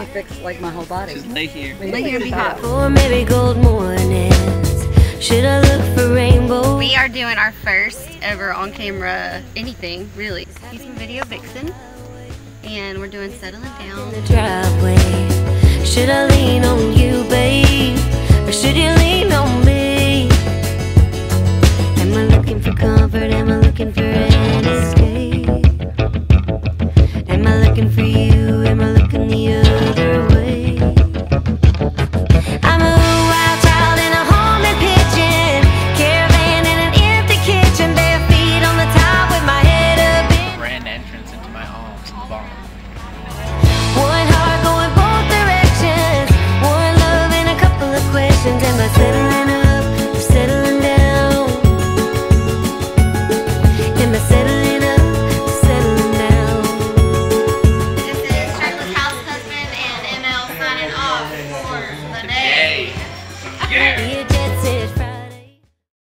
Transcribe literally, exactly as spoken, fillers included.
to fix like my whole body. Just lay here. Lay here and be hot. Or maybe gold mornings. Should I look for rainbows? We are doing our first ever on camera anything, really. He's from Video Vixen, and we're doing Settling Down. The driveway. Should I lean on you, babe? Or should you lean on me? Am I looking for comfort? Am I looking for an escape? Am I looking for you? Am I looking the other way? I'm a wild child in a home and pitching, caravan in an empty kitchen, bare feet on the top with my head up in. Grand entrance into my arms and bomb. One heart going both directions, one love and a couple of questions. Am I settling up or settling down? Am I settling up or settling down? This is Shirley's house husband and M L signing off for the day. Yay! Yeah! Be a